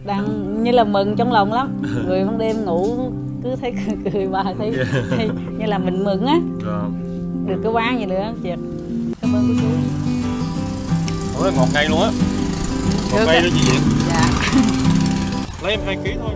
đang như là mừng trong lòng lắm. Người ban đêm ngủ cứ thấy cười bà thấy như là mình mừng á. Được cái quán gì nữa chị. Cảm ơn cô chú. Ôi, ngọt ngay luôn á. Ngọt ngay đó chị Diện. Dạ. Lấy em 2 kg thôi.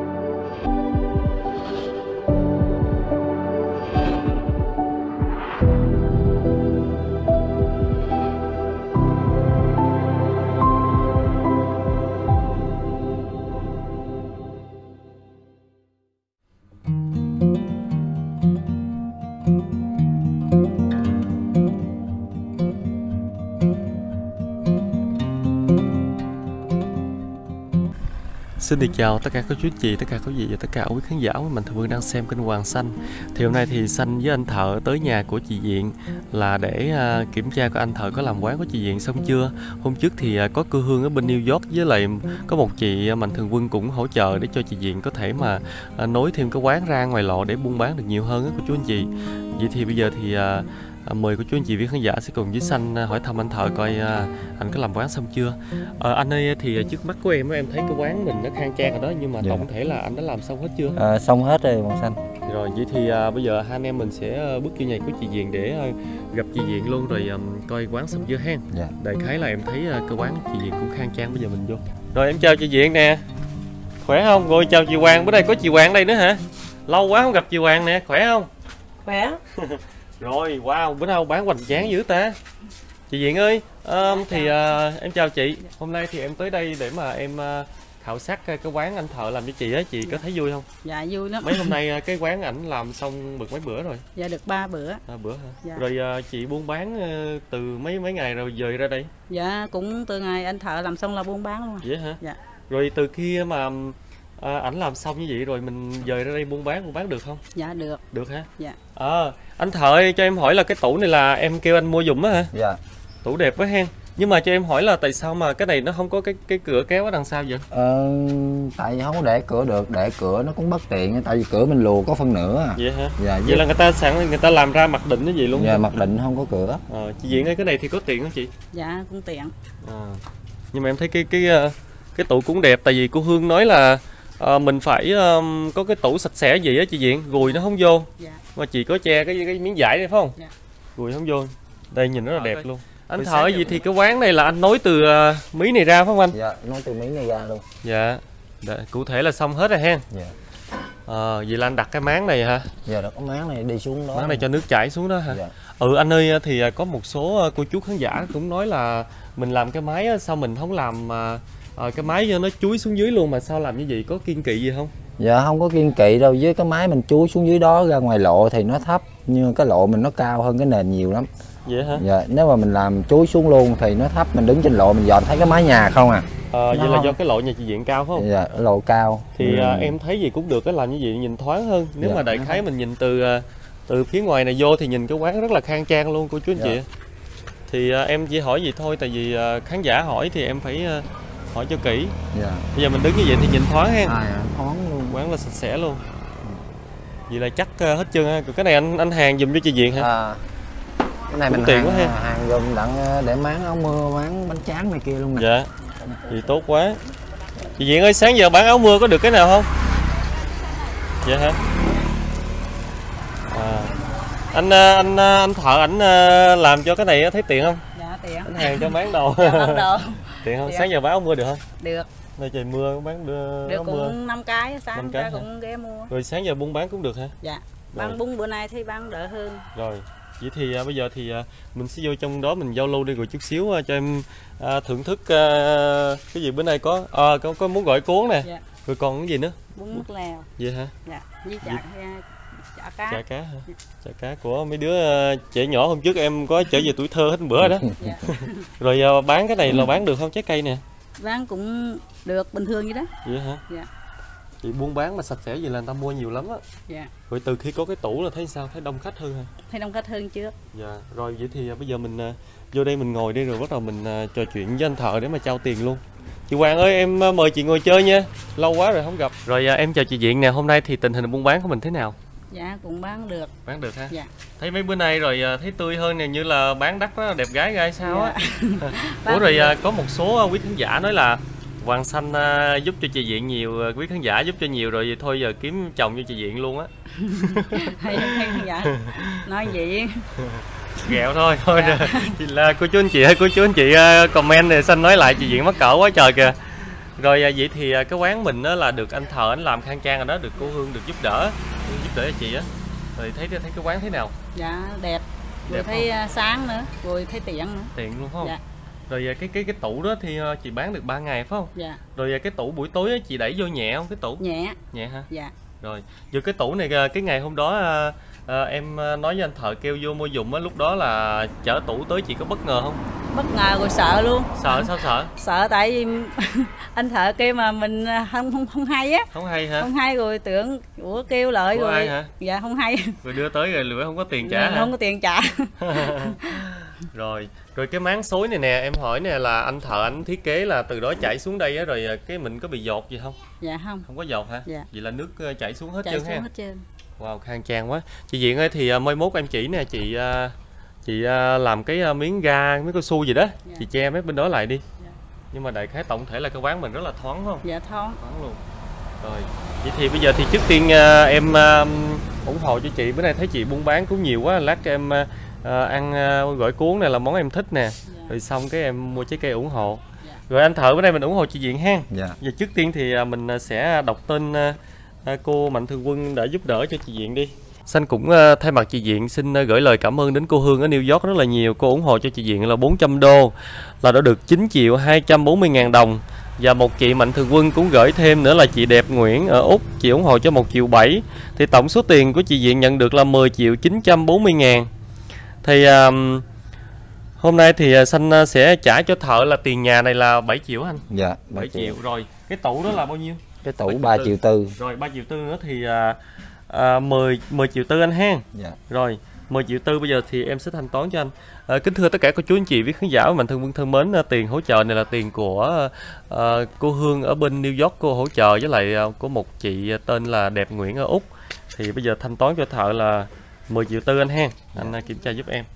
Xin được chào tất cả các chú chị, tất cả quý vị và tất cả quý khán giả của mình. Thưa Vương đang xem kênh Hoàng Xanh. Thì hôm nay thì Xanh với anh Thợ tới nhà của chị Diện là để kiểm tra coi anh Thợ có làm quán của chị Diện xong chưa. Hôm trước thì có cô Hương ở bên New York với lại có một chị Mạnh Thường Quân cũng hỗ trợ để cho chị Diện có thể mà nối thêm cái quán ra ngoài lộ để buôn bán được nhiều hơn của chú anh chị. Vậy thì bây giờ thì mời cô chú anh chị với khán giả sẽ cùng với Xanh hỏi thăm anh Thợ coi anh có làm quán xong chưa. Anh ơi, thì trước mắt của em thấy cái quán mình nó khang trang rồi đó, nhưng mà tổng thể là anh đã làm xong hết chưa? Xong hết rồi Hoàng Xanh. Rồi vậy thì bây giờ hai anh em mình sẽ bước vô nhà của chị Diện để gặp chị Diện luôn, rồi coi quán xong chưa ha. Đại khái là em thấy cái quán chị Diện cũng khang trang, bây giờ mình vô. Rồi em chào chị Diện nè. Khỏe không? Rồi chào chị Hoàng, bữa đây có chị Hoàng đây nữa hả? Lâu quá không gặp chị Hoàng nè, khỏe không? Khỏe. Rồi, wow, bữa nào bán hoành tráng dữ ta. Chị Diện ơi, thì em chào chị. Hôm nay thì em tới đây để mà em khảo sát cái quán anh Thợ làm cho chị á, chị có thấy vui không? Dạ vui lắm. Mấy hôm nay cái quán ảnh làm xong được mấy bữa rồi? Dạ được 3 bữa. 3 bữa hả? Dạ. Rồi chị buôn bán từ mấy ngày rồi dời ra đây? Dạ cũng từ ngày anh Thợ làm xong là buôn bán luôn. Vậy hả? Dạ. Rồi từ khi mà ảnh làm xong như vậy rồi mình dời ra đây buôn bán được không? Dạ được. Được hả? Dạ. Anh Thợ ơi, cho em hỏi là cái tủ này là em kêu anh mua giùm á hả? Dạ. Tủ đẹp quá hen. Nhưng mà cho em hỏi là tại sao mà cái này nó không có cái cửa kéo ở đằng sau vậy? Tại vì không có để cửa được, để cửa nó cũng bất tiện, tại vì cửa mình lùa có phân nửa à. Vậy hả? Dạ. Vậy là người ta làm ra mặc định cái gì luôn? Dạ, mặc định không có cửa. Chị Diện ơi, cái này thì có tiện không chị? Dạ cũng tiện. Nhưng mà em thấy cái tủ cũng đẹp, tại vì cô Hương nói là mình phải có cái tủ sạch sẽ gì á chị Diện, gùi nó không vô. Dạ. Mà chị có che cái miếng vải đây phải không? Dạ. Gùi không vô. Đây nhìn rất là đẹp luôn. Anh Thợ gì thì cái quán này là anh nối từ mí này ra phải không anh? Dạ, nối từ mí này ra luôn. Dạ. Cụ thể là xong hết rồi ha. Dạ. Vậy là anh đặt cái máng này hả? Dạ, đặt cái máng này đi xuống đó. Máng này cho nước chảy xuống đó hả? Dạ. Anh ơi, thì có một số cô chú khán giả cũng nói là mình làm cái máy á, sao mình không làm cái máy cho nó chúi xuống dưới luôn, mà sao làm như vậy, có kiêng kỵ gì không? Dạ không có kiêng kỵ đâu, với cái máy mình chúi xuống dưới đó ra ngoài lộ thì nó thấp, nhưng cái lộ mình nó cao hơn cái nền nhiều lắm. Vậy hả? Dạ, nếu mà mình làm chúi xuống luôn thì nó thấp, mình đứng trên lộ mình dòm thấy cái mái nhà không à. Vậy là do cái lộ nhà chị Diện cao phải không? Dạ, lộ cao. Thì em thấy gì cũng được, cái làm như vậy nhìn thoáng hơn. Nếu mà đại khái mình nhìn từ phía ngoài này vô thì nhìn cái quán rất là khang trang luôn cô chú anh chị. Thì em chỉ hỏi gì thôi, tại vì khán giả hỏi thì em phải hỏi cho kỹ. Dạ. Bây giờ mình đứng như vậy thì nhìn thoáng ha. Thoáng luôn. Quán là sạch sẽ luôn. Vậy là chắc hết trơn ha. Cái này anh hàng giùm cho chị Diện hả? Cái này mình tiện quá ha. Hàng giùm đặng để máng áo mưa, máng bánh tráng này kia luôn nè. Dạ. Thì tốt quá. Chị Diện ơi, sáng giờ bán áo mưa có được cái nào không? Dạ hả? Anh Thợ ảnh làm cho cái này thấy tiện không? Dạ tiện. Anh hàng cho bán đồ. Dạ, bán đồ. Tiện không? Tiện. Sáng giờ bán áo mưa được không? Được. Nơi trời mưa bán được áo cũng mưa. 5 cái, sáng 5 cái ra cũng ghé mua. Rồi sáng giờ buôn bán cũng được hả? Dạ. Bán bún bữa nay thấy bán đỡ hơn. Rồi. Vậy thì bây giờ thì mình sẽ vô trong đó mình giao lưu đi rồi chút xíu cho em thưởng thức cái gì bữa nay có muốn gỏi cuốn nè. Dạ. Rồi còn cái gì nữa? Bún nước lèo. Vậy hả? Dạ, với chả cá. Chả cá hả? Chả cá của mấy đứa trẻ nhỏ hôm trước em có trở về tuổi thơ hết bữa đó. Dạ. Rồi bán cái này là bán được không, trái cây nè? Bán cũng được, bình thường vậy đó. Vậy hả? Dạ. Thì buôn bán mà sạch sẽ vậy là người ta mua nhiều lắm á. Dạ. Rồi từ khi có cái tủ là thấy sao? Thấy đông khách hơn hả? Thấy đông khách hơn trước. Dạ. Rồi vậy thì bây giờ mình vô đây mình ngồi đi rồi bắt đầu mình trò chuyện với anh Thợ để mà trao tiền luôn. Chị Hoàng ơi, em mời chị ngồi chơi nha. Lâu quá rồi không gặp. Rồi em chào chị Diện nè, hôm nay thì tình hình buôn bán của mình thế nào? Dạ cũng bán được. Bán được ha? Dạ. Thấy mấy bữa nay rồi thấy tươi hơn nè, như là bán đắt đó, đẹp gái ra sao á. Dạ. Ủa rồi có một số quý khán giả nói là Hoàng Xanh giúp cho chị Diện nhiều, quý khán giả giúp cho nhiều rồi, thôi giờ kiếm chồng cho chị Diện luôn á. hay dạ nói vậy Ghẹo thôi dạ. Chị là cô chú anh chị hay cô chú anh chị comment này Xanh nói lại chị Diện mắc cỡ quá trời kìa. Rồi vậy thì cái quán mình á là được anh Thợ anh làm khang trang rồi đó, được cô Hương được giúp đỡ cho chị á. Rồi thấy cái quán thế nào? Dạ đẹp, rồi đẹp thấy không? sáng nữa, rồi thấy tiện nữa. Tiện luôn không? Dạ. Rồi cái tủ đó thì chị bán được 3 ngày phải không? Dạ. Rồi cái tủ buổi tối á, chị đẩy vô nhẹ không cái tủ? Nhẹ. Nhẹ hả? Dạ. Rồi giờ cái tủ này cái ngày hôm đó em nói với anh Thợ kêu vô mua dùng á, lúc đó là chở tủ tới chị có bất ngờ không? Bất ngờ rồi sợ luôn. Sợ sao sợ? Sợ tại vì anh Thợ kêu mà mình không hay á. Không hay hả? Không hay rồi tưởng ủa kêu lợi Ủa rồi. ai hả? Dạ không hay. Rồi đưa tới rồi lựa không có tiền trả hả? Không có tiền trả. Rồi cái máng xối này nè, em hỏi nè là anh Thợ anh thiết kế là từ đó chảy xuống đây á, rồi cái mình có bị dột gì không? Dạ không. Không có dột hả? Dạ. Vậy là nước chảy xuống hết Chảy trơn xuống ha. hết trơn. Wow, khang trang quá. Chị Diện ơi thì mai mốt em chỉ nè chị làm cái miếng ga, miếng cao su gì đó, dạ. chị che mấy bên đó lại đi. Dạ. Nhưng mà đại khái tổng thể là cái quán mình rất là thoáng phải không? Dạ thoáng. Thoáng luôn. Rồi, vậy thì bây giờ thì trước tiên em ủng hộ cho chị, bữa nay thấy chị buôn bán cũng nhiều quá, lát em ăn gỏi cuốn này là món em thích nè. Dạ. Rồi xong cái em mua trái cây ủng hộ. Dạ. Rồi anh Thợ bữa nay mình ủng hộ chị Diện ha. Dạ. Giờ trước tiên thì mình sẽ đọc tên cô Mạnh Thường Quân đã giúp đỡ cho chị Diện đi. Xanh cũng thay mặt chị Diện xin gửi lời cảm ơn đến cô Hương ở New York rất là nhiều. Cô ủng hộ cho chị Diện là 400 đô, là đã được 9.240.000 đồng. Và một chị Mạnh Thường Quân cũng gửi thêm nữa là chị Đẹp Nguyễn ở Úc, chị ủng hộ cho 1,7 triệu. Thì tổng số tiền của chị Diện nhận được là 10.940.000. Thì hôm nay thì Xanh sẽ trả cho Thợ là tiền nhà này là 7 triệu anh. Dạ 7 triệu. Rồi cái tủ đó là bao nhiêu? Cái tủ 3,4 triệu. Rồi 3,4 triệu nữa thì 10,4 triệu anh ha. Dạ. Rồi 10,4 triệu bây giờ thì em sẽ thanh toán cho anh. Kính thưa tất cả cô chú anh chị với khán giả Mạnh Thường Quân thân mến, tiền hỗ trợ này là tiền của cô Hương ở bên New York cô hỗ trợ, với lại của một chị tên là Đẹp Nguyễn ở Úc. Thì bây giờ thanh toán cho Thợ là 10,4 triệu anh ha. Anh kiểm tra giúp em.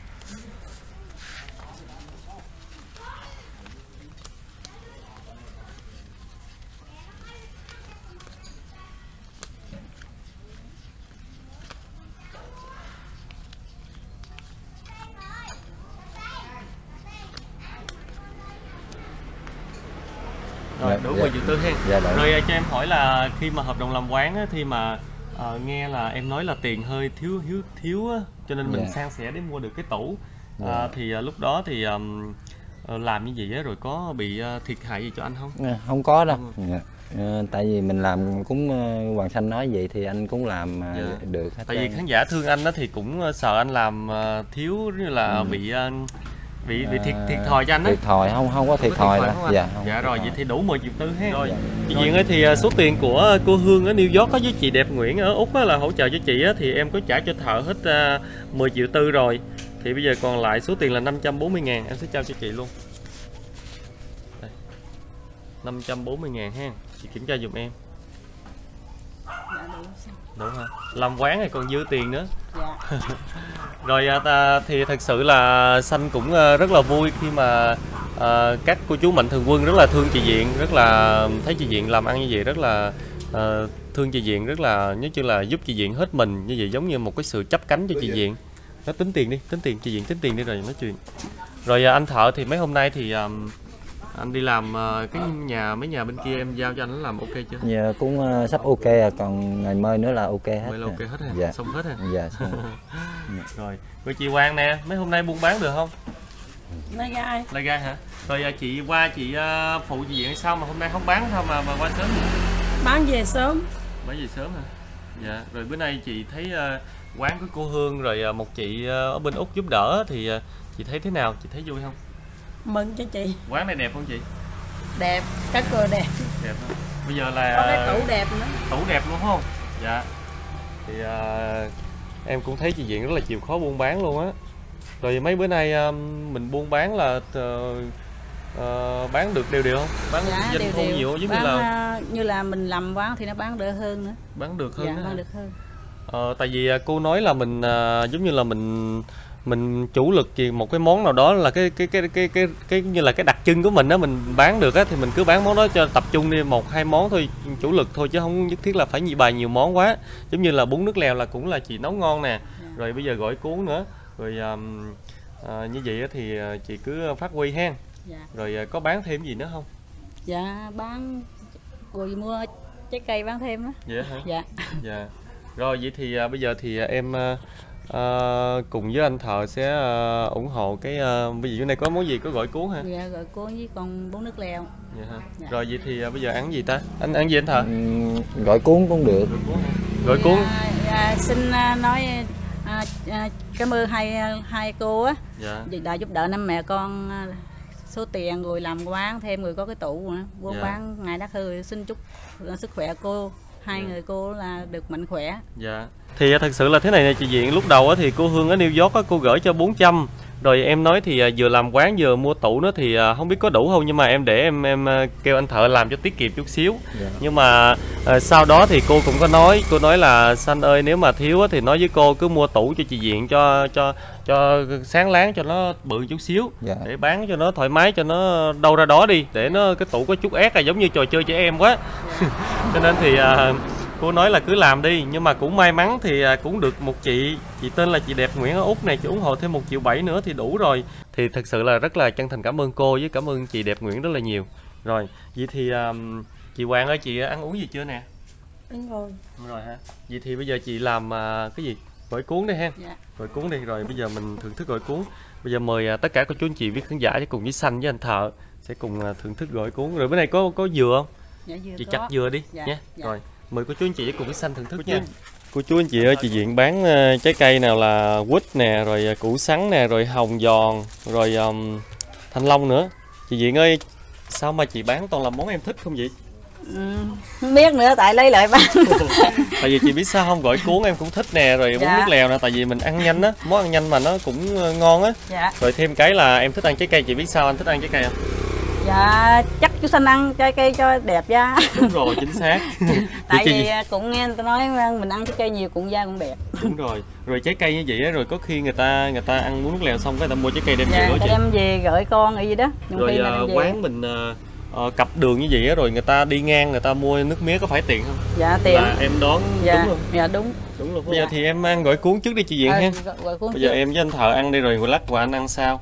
Rồi đủ 10,4 triệu ha. Dạ, đủ. Rồi cho em hỏi là khi mà hợp đồng làm quán á, thì mà nghe là em nói là tiền hơi thiếu á, cho nên mình san sẻ để mua được cái tủ. Thì lúc đó thì làm như vậy á, rồi có bị thiệt hại gì cho anh không? Không có đâu. Dạ. Tại vì mình làm cũng Hoàng Xanh nói vậy thì anh cũng làm được hết. Tại vì khán giả thương anh đó thì cũng sợ anh làm thiếu, như là bị thiệt thòi cho anh đó. Thiệt thòi không có thiệt thòi đâu. Dạ, dạ rồi vậy thì đủ 10,4 triệu ha. Rồi chị Diện ơi thì số tiền của cô Hương ở New York có với chị Đẹp Nguyễn ở Úc là hỗ trợ cho chị á, thì em có trả cho Thợ hết 10,4 triệu rồi. Thì bây giờ còn lại số tiền là 540.000, em sẽ trao cho chị luôn. Đây. 540.000 ha. Chị kiểm tra giùm em. Đủ hả? Làm quán này còn dư tiền nữa. Dạ. Rồi thì thật sự là Xanh cũng rất là vui khi mà các cô chú Mạnh Thường Quân rất là thương chị Diện, rất là thấy chị Diện làm ăn như vậy, rất là thương chị Diện, rất là nói chung là giúp chị Diện hết mình như vậy, giống như một cái sự chấp cánh cho chị Diện. Nó tính tiền đi, tính tiền chị Diện, tính tiền đi rồi nói chuyện. Rồi anh Thợ thì mấy hôm nay thì anh đi làm cái mấy nhà bên kia em giao cho anh làm ok chưa? Dạ cũng sắp ok à, còn ngày mai nữa là ok hết. Mai là ok hết hả? Dạ. Xong hết hả? Dạ xong. Rồi chị Hoàng nè, mấy hôm nay buôn bán được không? Lai gai hả? Rồi chị qua chị phụ chị Diện hay sao mà hôm nay không bán sao mà qua sớm vậy? Bán về sớm. Bán về sớm hả? Dạ. Rồi bữa nay chị thấy quán của cô Hương rồi một chị ở bên Úc giúp đỡ thì chị thấy thế nào? Chị thấy vui không? Mừng cho chị. Quán này đẹp không chị? Đẹp, các cô đẹp. Đẹp không? Bây giờ là có cái tủ đẹp nữa. Tủ đẹp luôn không? Dạ. Thì em cũng thấy chị Diện rất là chịu khó buôn bán luôn á. Rồi mấy bữa nay mình buôn bán là bán được đều không? Bán doanh thu nhiều giống như là mình làm quán thì nó bán đỡ hơn nữa. Bán được hơn. Dạ, bán được hơn. Tại vì cô nói là mình giống như là mình mình chủ lực gì một cái món nào đó là cái như là cái đặc trưng của mình đó, mình bán được á thì mình cứ bán món đó, cho tập trung đi 1-2 món thôi, chủ lực thôi, chứ không nhất thiết là phải bày nhiều món quá. Giống như là bún nước lèo là cũng là chị nấu ngon nè, rồi bây giờ gỏi cuốn nữa, rồi như vậy thì chị cứ phát huy ha. Rồi có bán thêm gì nữa không? Dạ bán rồi mua trái cây bán thêm đó. Vậy hả? Dạ. Dạ. Rồi vậy thì bây giờ thì em cùng với anh Thợ sẽ ủng hộ cái bây giờ chỗ này có món gì, có gỏi cuốn hả? Dạ gỏi cuốn với con bún nước lèo. Dạ hả? Dạ. Rồi vậy thì bây giờ ăn gì ta? Anh ăn gì anh Thợ? Gỏi cuốn cũng được. Gỏi cuốn. Xin nói cảm ơn hai cô á. Dạ. Đã giúp đỡ năm mẹ con số tiền rồi làm quán thêm, người có cái tủ nữa buôn bán ngày đắt hư. Xin chúc sức khỏe cô, hai người cô là được mạnh khỏe. Dạ. Thì thật sự là thế này nè chị Diện, lúc đầu thì cô Hương ở New York cô gửi cho 400. Rồi em nói thì vừa làm quán vừa mua tủ nữa thì không biết có đủ không, nhưng mà em để em kêu anh Thợ làm cho tiết kiệm chút xíu. Nhưng mà sau đó thì cô cũng có nói, cô nói là Xanh ơi, nếu mà thiếu thì nói với cô cứ mua tủ cho chị Diện cho sáng láng, cho nó bự chút xíu, để bán cho nó thoải mái, cho nó đâu ra đó đi, để nó cái tủ có chút ép là giống như trò chơi trẻ em quá. Cho nên thì cô nói là cứ làm đi. Nhưng mà cũng may mắn thì cũng được một chị tên là chị Đẹp Nguyễn ở Úc này, chị ủng hộ thêm 1,7 triệu nữa thì đủ rồi. Thì thật sự là rất là chân thành cảm ơn cô, với cảm ơn chị Đẹp Nguyễn rất là nhiều. Rồi vậy thì chị Hoàng ơi, chị ăn uống gì chưa nè? Ăn rồi. Rồi ha. Vậy thì bây giờ chị làm cái gì? Gỏi cuốn đi ha. Dạ. Gỏi cuốn đi, rồi bây giờ mình thưởng thức gỏi cuốn. Bây giờ mời tất cả các chú anh chị với khán giả cùng với Xanh với anh Thợ sẽ cùng thưởng thức gỏi cuốn. Rồi bữa nay có dừa không? Dạ, dừa chị có. chặt dừa đi Dạ, nhé. dạ. Rồi mời cô chú anh chị cùng với Xanh thưởng thức nha. Cô chú anh chị ơi, chị Diện bán trái cây nào là quýt nè, rồi củ sắn nè, rồi hồng giòn, rồi thanh long nữa. Chị Diện ơi, sao mà chị bán toàn là món em thích không vậy? Không biết nữa, tại lấy lại bán. Tại vì chị biết sao không, gỏi cuốn em cũng thích nè, rồi bún nước lèo nè, tại vì mình ăn nhanh á, món ăn nhanh mà nó cũng ngon á. Dạ. Rồi thêm cái là em thích ăn trái cây, chị biết sao anh thích ăn trái cây không? Dạ chắc chú Xanh ăn trái cây cho đẹp da. Đúng rồi, chính xác. Tại vì cũng nghe người ta nói mình ăn trái cây nhiều cũng da cũng đẹp. Đúng rồi. Rồi trái cây như vậy á, rồi có khi người ta ăn bún nước lèo xong cái người ta mua trái cây đem về đó chị. Đem về gửi con gì đó. Rồi quán mình cặp đường như vậy á, rồi người ta đi ngang người ta mua nước mía có phải tiền không? Dạ tiền. Là em đoán dạ, đúng không? Dạ đúng. Đúng luôn. Bây giờ thì em ăn gỏi cuốn trước đi chị Diện ha. Bây giờ em với anh Thợ ăn đi, rồi lát qua anh ăn sau.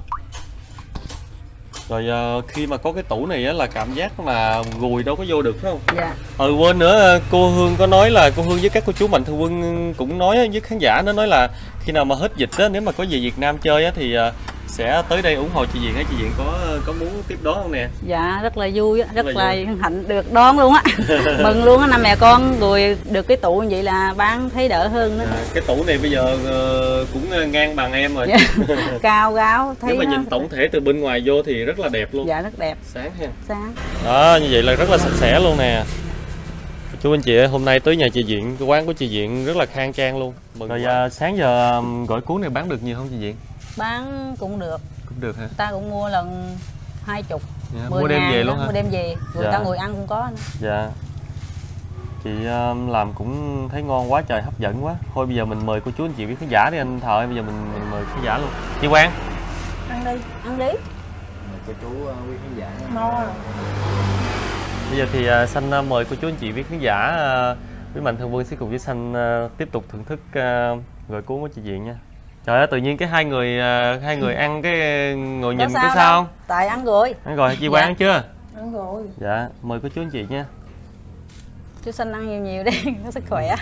Rồi khi mà có cái tủ này á là cảm giác mà gùi đâu có vô được phải không? Dạ. Quên nữa, cô Hương có nói là cô Hương với các cô chú Mạnh Thường Quân cũng nói với khán giả, nó nói là khi nào mà hết dịch á, nếu mà có về Việt Nam chơi á thì sẽ tới đây ủng hộ chị Diện. Chị Diện có muốn tiếp đón không nè? Dạ rất là vui, rất là hạnh được đón luôn á. Mừng luôn á, năm mẹ con rồi được cái tủ như vậy là bán thấy đỡ hơn nữa. Cái tủ này bây giờ cũng ngang bằng em rồi. Dạ. Cao gáo thấy. Nếu mà nhìn tổng thể từ bên ngoài vô thì rất là đẹp luôn. Dạ rất đẹp. Sáng ha. Sáng. Đó, như vậy là rất là sạch sẽ luôn nè. Chú anh chị ơi, hôm nay tới nhà chị Diện, cái quán của chị Diện rất là khang trang luôn. Rồi sáng giờ gỏi cuốn này bán được nhiều không chị Diện? Bán cũng được. Cũng được hả? Ta cũng mua lần 20. Dạ, mua đem về luôn hả? Mua đem về, người ta ngồi ăn cũng có nữa. Dạ. Chị làm cũng thấy ngon quá trời, hấp dẫn quá. Thôi bây giờ mình mời cô chú anh chị với khán giả đi anh Thợ, bây giờ mình mời khán giả luôn. Chị Quang. Ăn đi. Ăn đi. Cô chú quý khán giả. No rồi. Bây giờ thì Xanh mời cô chú anh chị với khán giả với Mạnh Thường Quân sẽ cùng với Xanh tiếp tục thưởng thức gỏi cuốn của chị Diện nha. Trời ơi, tự nhiên cái hai người ăn cái ngồi nhìn có sao không? Tại ăn rồi. Ăn rồi, chị Quang ăn chưa? Ăn rồi. Dạ, mời cô chú anh chị nha. Chú Xanh ăn nhiều nhiều đi, có sức khỏe.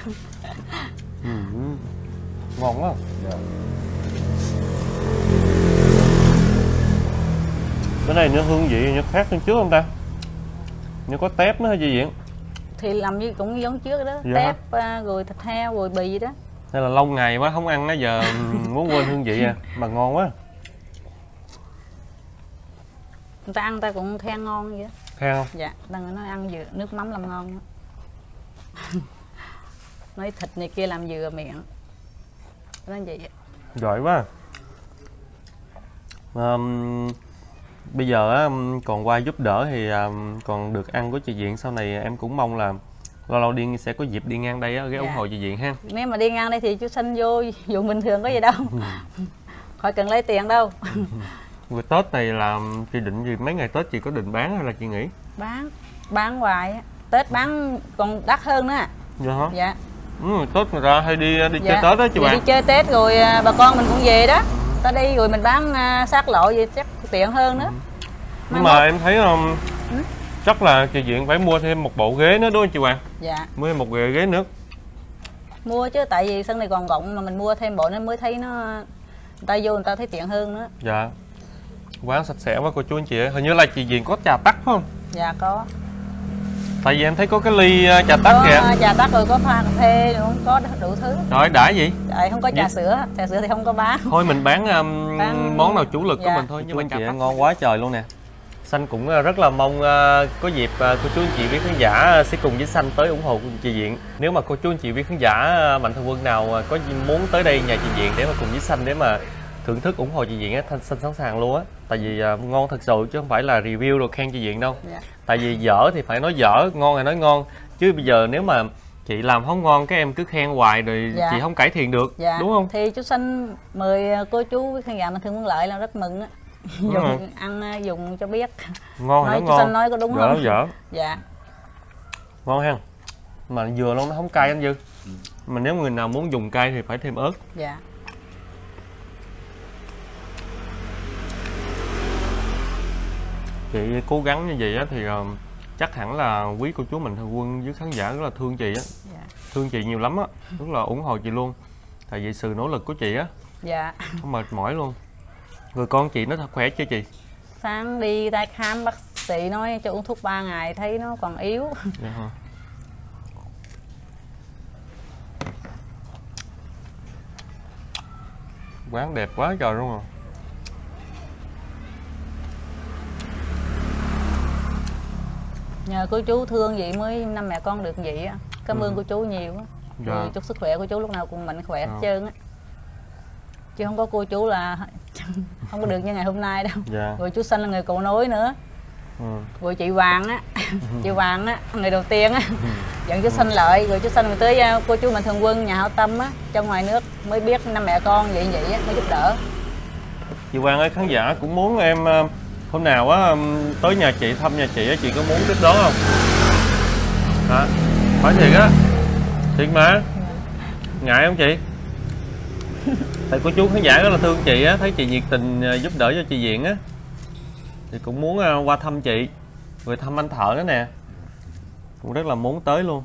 Ngon quá. Dạ. Cái này nó hương vị nó khác hơn trước không ta? Nó có tép nó hay gì vậy? Thì làm như cũng giống trước đó, dạ. Tép rồi thịt heo rồi bì gì đó. Hay là lâu ngày quá không ăn á, giờ muốn quên hương vị à, mà ngon quá. Người ta ăn người ta cũng khen ngon vậy đó. Khen không? Dạ, ta nói ăn vừa nước mắm làm ngon đó. Nói thịt này kia làm vừa miệng. Nói vậy. Giỏi quá. Bây giờ á, còn qua giúp đỡ thì còn được ăn của chị Diện, sau này em cũng mong là lâu lâu đi sẽ có dịp đi ngang đây á, ghé ủng hộ chị Diện ha. Nếu mà đi ngang đây thì chú Xanh vô dùng bình thường có gì đâu. khỏi cần lấy tiền đâu. Rồi Tết này là chị định gì, mấy ngày Tết chị có định bán hay là chị nghỉ? Bán hoài á. Tết bán còn đắt hơn nữa. Dạ hả? Dạ. Tết người ta hay đi Dạ. chơi Tết đó chị bạn. Đi chơi Tết rồi bà con mình cũng về đó. Ta đi rồi mình bán sát lộ vậy chắc tiện hơn nữa. Nhưng mà em thấy chắc là chị Diện phải mua thêm một bộ ghế nữa đúng không chị Hoàng? Dạ. Mua thêm một ghế nữa. Mua chứ, tại vì sân này còn rộng mà mình mua thêm bộ nó mới thấy nó, người ta vô người ta thấy tiện hơn nữa. Dạ. Quán sạch sẽ quá cô chú anh chị ơi. Hình như là chị Diện có trà tắc phải không? Dạ có. Tại vì em thấy có cái ly trà tắc kìa. Có trà tắc rồi có pha cà phê nữa, có đủ thứ. Rồi đã gì? Tại không có trà sữa thì không có bán. Thôi mình bán món nào chủ lực của dạ. mình thôi. Nhưng mà chị ngon quá trời luôn nè. Xanh cũng rất là mong có dịp cô chú anh chị quý khán giả sẽ cùng với Xanh tới ủng hộ chị Diện. Nếu mà cô chú anh chị quý khán giả mạnh thường quân nào có muốn tới đây nhà chị Diện để mà cùng với Xanh để mà thưởng thức ủng hộ chị Diện á, Xanh sẵn sàng luôn á. Tại vì ngon thật sự chứ không phải là review rồi khen chị Diện đâu. Dạ. Tại vì dở thì phải nói dở, ngon thì nói ngon. Chứ bây giờ nếu mà chị làm không ngon các em cứ khen hoài rồi dạ. chị không cải thiện được, dạ. đúng không? Thì chú Xanh mời cô chú với khán giả mạnh thường quân lợi là rất mừng á. Dùng ăn dùng cho biết. Ngon nói chú ngon. Xanh nói có đúng không? Dở. Dạ. Ngon ha. Mà vừa luôn nó không cay anh Dư. Mà nếu người nào muốn dùng cay thì phải thêm ớt. Dạ. Chị cố gắng như vậy á thì chắc hẳn là quý cô chú mạnh thường quân với khán giả rất là thương chị á. Dạ. Thương chị nhiều lắm á, rất là ủng hộ chị luôn. Tại vì sự nỗ lực của chị á. Dạ. Không mệt mỏi luôn. Rồi con chị nó thật khỏe chưa chị? Sáng đi ra khám bác sĩ nói cho uống thuốc 3 ngày thấy nó còn yếu. Dạ hả? Quán đẹp quá trời luôn rồi. Nhờ cô chú thương vậy mới năm mẹ con được vậy á. Cảm ơn cô chú nhiều á. Dạ. Rồi chúc sức khỏe của chú lúc nào cũng mạnh khỏe hết trơn á. Chứ không có cô chú là không có được như ngày hôm nay đâu. Dạ. Rồi chú Xanh là người cầu nối nữa. Rồi chị Hoàng á, chị Hoàng á, người đầu tiên á, dẫn chú Xanh lợi. Rồi chú Xanh rồi tới cô chú mạnh thường quân nhà hảo tâm á, trong ngoài nước mới biết năm mẹ con vậy á, mới giúp đỡ. Chị Hoàng ơi, khán giả cũng muốn em hôm nào á tới nhà chị thăm nhà chị á, chị có muốn tiếp đón không? Hả? Phải thiệt á? Thiệt mà? Ngại không chị? Tại cô chú khán giả rất là thương chị á, thấy chị nhiệt tình giúp đỡ cho chị Diện á, thì cũng muốn qua thăm chị, rồi thăm anh Thợ nữa nè, cũng rất là muốn tới luôn.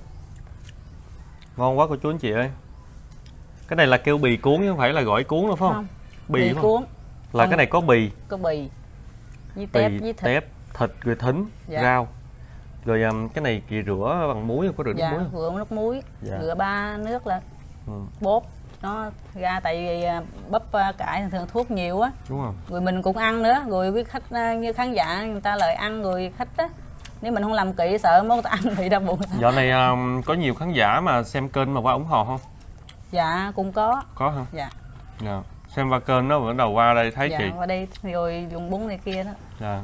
Ngon quá cô chú anh chị ơi. Cái này là kêu bì cuốn chứ không phải là gỏi cuốn đâu phải không? Bì cuốn. Là cái này có bì. Có bì. Với tép, với thịt. Tép, thịt rồi thính, dạ. Rau. Rồi cái này chị rửa bằng muối không? Có rửa nước muối không? Rửa nước muối. Dạ. Rửa 3 nước là bóp nó ra, tại vì bắp cải thường thuốc nhiều á. Đúng không? Rồi mình cũng ăn nữa, rồi với khách như khán giả người ta lại ăn, rồi khách á, nếu mình không làm kỹ sợ món người ta ăn thì đau bụng. Dạo này có nhiều khán giả mà xem kênh mà qua ủng hộ không? Dạ cũng có. Có hả? Dạ. Dạ. Xem qua kênh đó bắt đầu qua đây thấy dạ, chị. qua đây rồi dùng bún này kia đó. Dạ.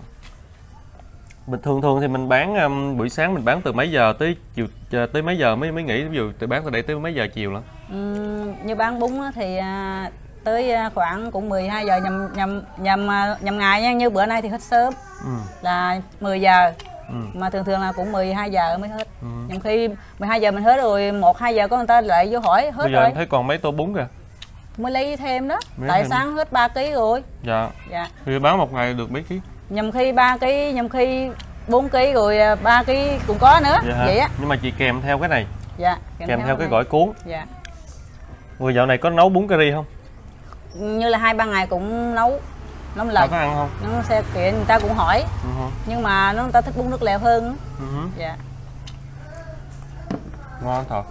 Bình thường thì mình bán buổi sáng mình bán từ mấy giờ tới chiều, tới mấy giờ mới nghỉ, ví dụ bán từ đây tới mấy giờ chiều lắm? Như bán bún thì tới khoảng cũng 12 giờ nhằm ngày nha, như bữa nay thì hết sớm là 10 giờ. Mà thường là cũng 12 giờ mới hết. Nhằm khi 12 giờ mình hết rồi, 1-2 giờ có người ta lại vô hỏi hết. Bây giờ rồi em thấy còn mấy tô bún kìa, mới lấy thêm đó. Tại sáng hết 3 kg rồi. Dạ. Dạ. Thì bán một ngày được mấy ký? Nhằm khi 3 kg, nhằm khi 4 kg rồi 3 kg cũng có nữa. Dạ. Vậy á. Nhưng mà chị kèm theo cái này. Dạ. Kèm theo cái gỏi cuốn. Dạ. Rồi dạo này có nấu bún cà ri không? Như là 2-3 ngày cũng nấu một lần. Có ăn không? Nó xe kiện người ta cũng hỏi. Nhưng mà người ta thích bún nước lèo hơn. Dạ. Ngon thật.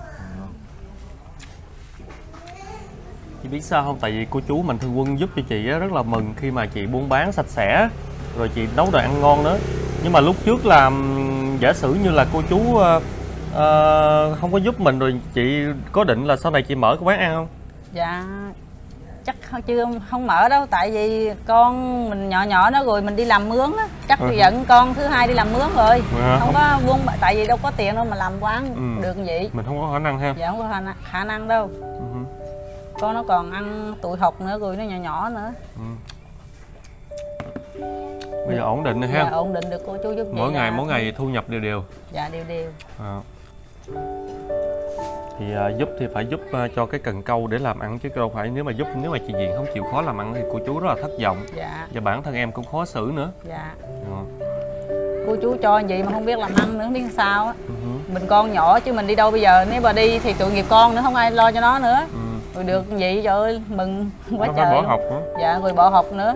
Chị biết sao không? Tại vì cô chú mạnh thường quân giúp cho chị rất là mừng khi mà chị buôn bán sạch sẽ, rồi chị nấu đồ ăn ngon nữa. Nhưng mà lúc trước là giả sử như là cô chú không có giúp mình, rồi chị có định là sau này chị mở cái quán ăn không? Dạ chắc chưa không mở đâu, tại vì con mình nhỏ đó, rồi mình đi làm mướn á, chắc dẫn con thứ hai đi làm mướn rồi. Không có buôn, tại vì đâu có tiền đâu mà làm quán được như vậy. Mình không có khả năng ha. Dạ không có khả năng đâu. Con nó còn ăn tuổi học nữa, rồi nó nhỏ nhỏ nữa. Bây giờ ổn định rồi Dạ, ha. ổn định được cô chú giúp Mỗi vậy ngày thu nhập đều đều. Dạ đều đều. Thì giúp thì phải giúp cho cái cần câu để làm ăn, chứ đâu phải nếu mà chị Diện không chịu khó làm ăn thì cô chú rất là thất vọng. Dạ. Và bản thân em cũng khó xử nữa. Dạ. Cô chú cho vậy mà không biết làm ăn nữa, không biết sao á. Mình con nhỏ chứ mình đi đâu bây giờ, nếu mà đi thì tội nghiệp con nữa, không ai lo cho nó nữa. Rồi được vậy trời ơi, mừng quá nó trời. Phải bỏ học nữa. Dạ, rồi bỏ học nữa.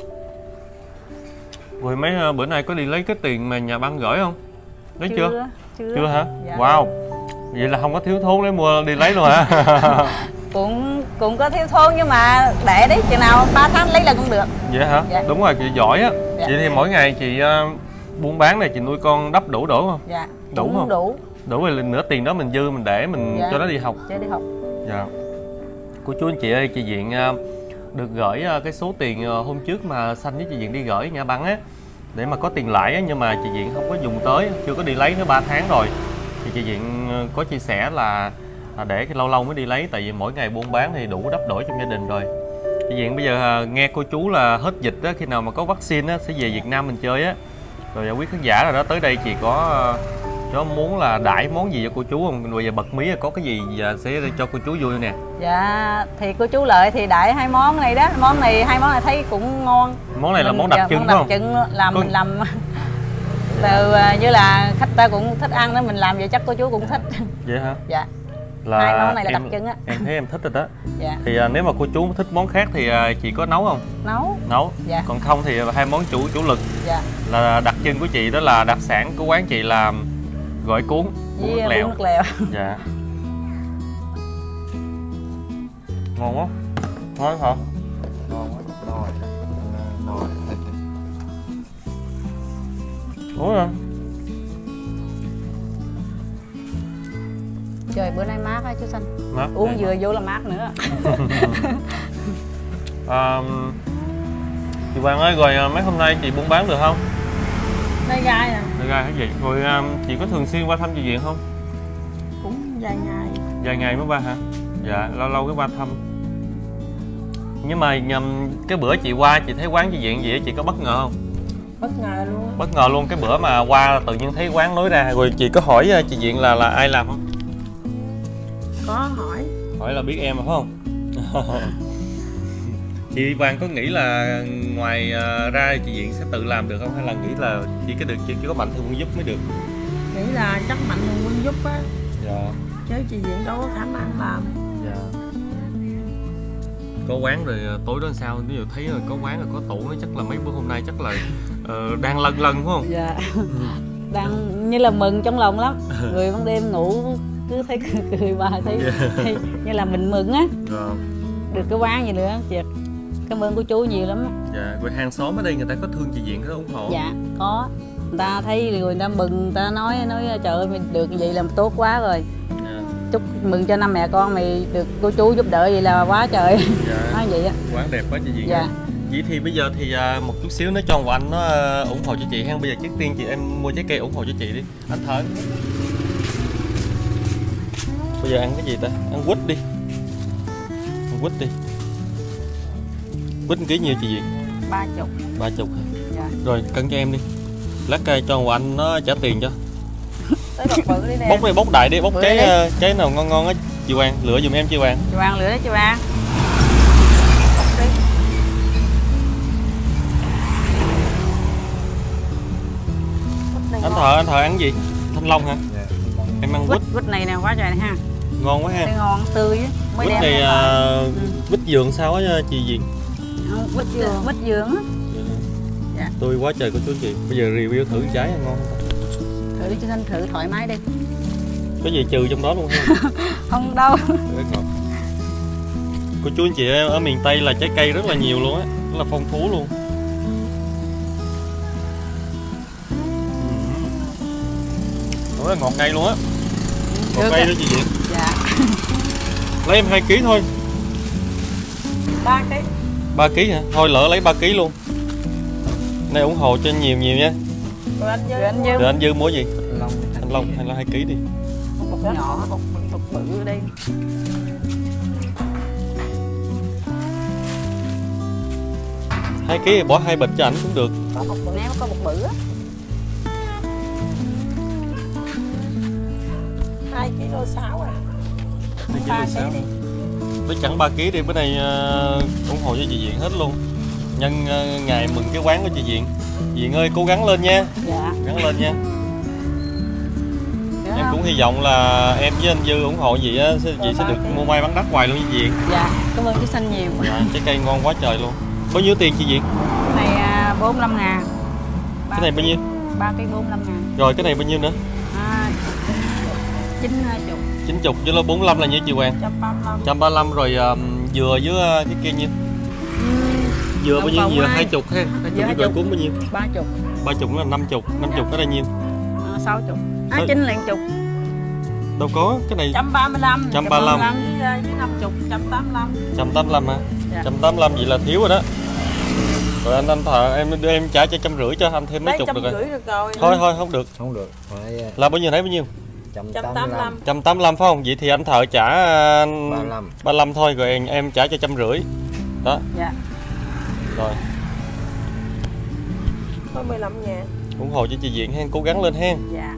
Rồi mấy bữa nay có đi lấy cái tiền mà nhà băng gửi không? Lấy chưa? Chưa hả? Dạ. Wow. Vậy là không có thiếu thốn để mua đi lấy luôn hả? cũng có thiếu thốn nhưng mà để đấy chừng nào 3 tháng lấy là cũng được. Vậy hả? Dạ. Đúng rồi, chị giỏi á. Dạ. Vậy thì mỗi ngày chị buôn bán này chị nuôi con đắp đủ không? Dạ. Đủ không? Đủ. Đủ rồi nửa tiền đó mình dư mình để mình Dạ. cho nó đi học. Cho đi học. Dạ. Cô chú anh chị ơi, chị Diện được gửi cái số tiền hôm trước mà Xanh với chị Diện đi gửi nhà băng á, để mà có tiền lãi á, nhưng mà chị Diện không có dùng tới, chưa có đi lấy nữa 3 tháng rồi. Thì chị Diện có chia sẻ là để lâu lâu mới đi lấy, tại vì mỗi ngày buôn bán thì đủ đắp đổi trong gia đình rồi. Chị Diện bây giờ nghe cô chú là hết dịch á, khi nào mà có vaccine á sẽ về Việt Nam mình chơi á. Rồi quý khán giả rồi đó, tới đây chị có muốn là đãi món gì cho cô chú không? Bây giờ bật mí có cái gì sẽ cho cô chú vui nè. Dạ, thì cô chú Lợi thì đãi 2 món này đó. Hai món này thấy cũng ngon. Món này là món đặc trưng phải không? Đặc trưng mình làm từ như là khách ta cũng thích ăn đó, mình làm vậy chắc cô chú cũng thích. Vậy hả? Dạ. Là 2 món này là đặc trưng á. Em thấy em thích rồi đó. Dạ. Thì nếu mà cô chú thích món khác thì chị có nấu không? Nấu. Dạ. Còn không thì 2 món chủ lực. Dạ. Là đặc trưng của chị, đó là đặc sản của quán chị là gỏi cuốn nước lèo. Nước lèo. Dạ. Ngon quá. Ngon hả? Ngon quá. Ngon. Ủa à? Trời bữa nay mát á chú Xanh. Mát. Uống vừa vô là mát nữa. Chị Hoàng ơi, rồi mấy hôm nay chị buôn bán được không? Đây gai à. Đây gai hả chị? Rồi chị có thường xuyên qua thăm chị Diện không? Cũng vài ngày. Vài ngày mới qua hả? Dạ, lâu lâu cái qua thăm. Nhưng mà cái bữa chị qua chị thấy quán chị Diện vậy, chị có bất ngờ không? Bất ngờ luôn. Bất ngờ luôn, cái bữa mà qua tự nhiên thấy quán lối ra. Rồi chị có hỏi chị Diện là ai làm không? Có hỏi. Hỏi là biết em mà phải không? Chị Hoàng có nghĩ là ngoài ra chị Diện sẽ tự làm được không? Hay là nghĩ là chỉ có Mạnh Thường Quân giúp mới được? Nghĩ là chắc Mạnh Thường Quân giúp á. Dạ. Chứ chị Diện đâu có khả năng làm. Dạ. Có quán rồi tối đó sao? Ví dụ thấy có quán rồi có tủ, nó chắc là mấy bữa hôm nay chắc là đang lân phải không? Dạ. Đang như là mừng trong lòng lắm. Người ban đêm ngủ cứ thấy cười bà thấy như là mình mừng á. Được cái quán gì nữa chị. Cảm ơn cô chú nhiều lắm á. Dạ, rồi hàng xóm ở đây người ta có thương chị Diện, có ủng hộ? Dạ, có. Người ta thấy rồi người ta mừng, người ta nói trời ơi mình được như vậy là tốt quá rồi. Dạ. Chúc mừng cho năm mẹ con mày được cô chú giúp đỡ vậy là quá trời. Dạ. Nói vậy á. Quán đẹp quá chị Diện. Dạ. Vậy thì bây giờ thì một chút xíu nó cho Ngọc Anh nó ủng hộ cho chị ha. Bây giờ trước tiên em mua trái cây ủng hộ cho chị đi. Anh Thở. Bây giờ ăn cái gì ta? Ăn quýt đi. Ăn quýt đi. Quýt ký nhiêu chị Diện? 30. 30 hả? Dạ. Rồi cân cho em đi. Lát cho Ngọc Anh nó trả tiền cho. Tới bọc bự đi nè. Bốc đi, bốc đại đi, bốc trái nào ngon ngon á chị Hoàng, lựa giùm em chị Hoàng. Chị Hoàng lựa đó chị Hoàng. Anh Thợ ăn gì? Thanh long hả? Dạ. Em ăn quýt. Quýt này nè quá trời này ha. Ngon quá ha. Cái ngon tươi á. Quýt này quýt vườn sao á chị Diện? Quýt vườn á. Dạ. Tươi quá trời của chú chị. Bây giờ review thử trái ngon không? Thử đi cho Thanh thử thoải mái đi. Có gì trừ trong đó luôn không? Không đâu. Cô chú anh chị ở miền Tây là trái cây rất là nhiều luôn á, rất là phong phú luôn. Rất là ngọt ngây luôn á. Ngọt ngây đó chị Diện. Dạ. Lấy em 2 kg thôi. 3 kg. 3 kg hả? Thôi lỡ lấy 3 kg luôn. Này ủng hộ cho nhiều nha. Rồi anh Dư mua gì? Thanh long hay là 2 kg đi. Bọc nhỏ, bọc bự ở đây. 2 kg thì bỏ 2 bịch cho ảnh cũng được. Có một bữa nếu có một bữa. 2,6 kg à. 2,6 kg đi. Với chẳng 3 kg đi, bữa nay ủng hộ cho chị Diện hết luôn. Nhân ngày mừng cái quán của chị Diện. Diện ơi cố gắng lên nha. Dạ. Gắng lên nha. Được Em không? cũng hy vọng là em với anh Dư ủng hộ chị á, chị sẽ được mua may bán đắt hoài luôn chị Diện. Dạ, cảm ơn chú Xanh nhiều. Dạ, trái cây ngon quá trời luôn. Bao nhiêu tiền chị Diện? Cái này 45.000. Cái này bao nhiêu? 3 kg 45.000. Rồi cái này bao nhiêu nữa? 90. 90 với là 45 là nhiêu chị Hoàng? 135. 135 rồi dừa với cái kia nhiêu? Dừa bao nhiêu? Dừa 20 ha. 20 rồi cuốn bao nhiêu? 30. 30 là 50, 50 ở đây nhiêu? 60. 9 liền chục. Đâu có, cái này 135. 135 với 50, 185. 185 hả? Dạ. 185 vậy là thiếu rồi đó. Rồi anh thợ em đưa em trả cho 150 cho anh thêm mấy chục được rồi. 150 được rồi. Thôi không được. Không được. Phải Là bao nhiêu nãy bao nhiêu? 185. 185 phải không? Vậy thì anh thợ trả 35 thôi rồi em trả cho 150. Đó. Dạ. Rồi. Có 15.000. Ủng hộ cho chị Diện hen, cố gắng lên hen. Dạ.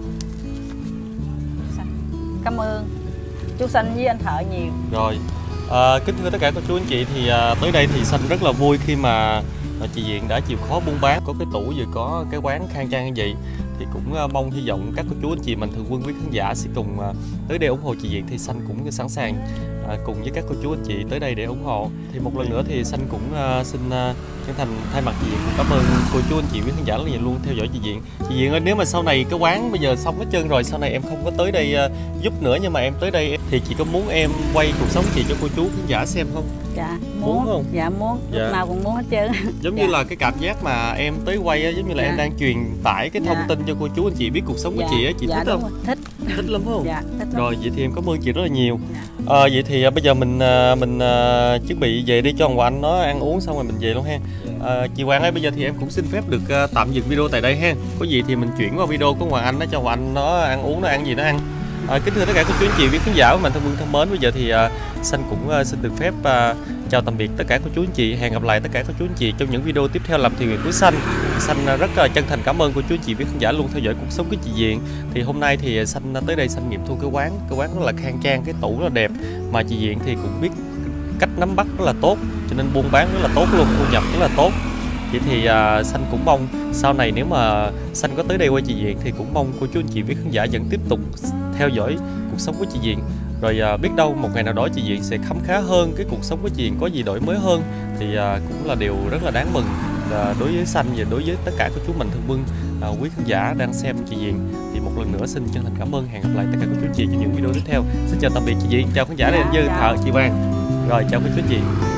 Cảm ơn chú Xanh với anh thợ nhiều. Rồi. Kính thưa tất cả các chú anh chị thì tới đây thì Xanh rất là vui khi mà chị Diện đã chịu khó buôn bán, có cái tủ vừa có cái quán khang trang như vậy. Thì cũng mong hy vọng các cô chú anh chị mạnh thường quân quý khán giả sẽ cùng tới đây ủng hộ chị Diện. Thì Xanh cũng sẵn sàng cùng với các cô chú anh chị tới đây để ủng hộ. Thì một lần nữa thì Xanh cũng xin chân thành thay mặt chị Diện cảm ơn cô chú anh chị quý khán giả rất nhiều luôn theo dõi chị Diện. Chị Diện ơi, nếu mà sau này cái quán bây giờ xong hết trơn rồi, sau này em không có tới đây giúp nữa nhưng mà em tới đây thì chị có muốn em quay cuộc sống chị cho cô chú khán giả xem không? Dạ Muốn không? Dạ muốn. Dạ. Lúc nào cũng muốn hết trơn. Giống Dạ. như là cái cảm giác mà em tới quay á, giống như là Dạ. em đang truyền tải cái thông Dạ. tin cho cô chú anh chị biết cuộc sống của chị á, chị dạ, thích đúng không? rồi. Thích. Thích lắm phải không? Dạ, thích lắm. Rồi vậy thì em cảm ơn chị rất là nhiều. Dạ. Vậy thì bây giờ mình chuẩn bị về đi cho thằng Hoàng nó ăn uống xong rồi mình về luôn ha. Chị Hoàng ơi, bây giờ thì em cũng xin phép được tạm dừng video tại đây ha. Có gì thì mình chuyển qua video của Hoàng Anh đó, cho Hoàng Anh nó ăn uống, nó ăn gì nó ăn. Kính thưa tất cả các chú anh chị quý khán giả của mình thân thương mến, bây giờ thì Xanh cũng xin được phép chào tạm biệt tất cả các chú anh chị. Hẹn gặp lại tất cả các chú anh chị trong những video tiếp theo làm thiện nguyện của Xanh. Xanh rất chân thành cảm ơn cô chú anh chị quý khán giả luôn theo dõi cuộc sống của chị Diện. Thì hôm nay thì Xanh tới đây Xanh nghiệm thu cái quán rất là khang trang, cái tủ rất là đẹp, mà chị Diện thì cũng biết cách nắm bắt rất là tốt, cho nên buôn bán rất là tốt luôn, thu nhập rất là tốt. Vậy thì Xanh cũng mong sau này nếu mà Xanh có tới đây quay chị Diện thì cũng mong cô chú anh chị quý khán giả vẫn tiếp tục theo dõi cuộc sống của chị Diện. Rồi biết đâu một ngày nào đó chị Diện sẽ khấm khá hơn, cái cuộc sống của chị Diện có gì đổi mới hơn thì cũng là điều rất là đáng mừng đối với Xanh và đối với tất cả các chú mạnh thường quân quý khán giả đang xem chị Diện. Thì một lần nữa xin chân thành cảm ơn, hẹn gặp lại tất cả các chú chị trong những video tiếp theo. Xin chào tạm biệt chị Diện, chào khán giả đây, anh Dư, thợ, chị Vàng. Rồi chào các chú chị.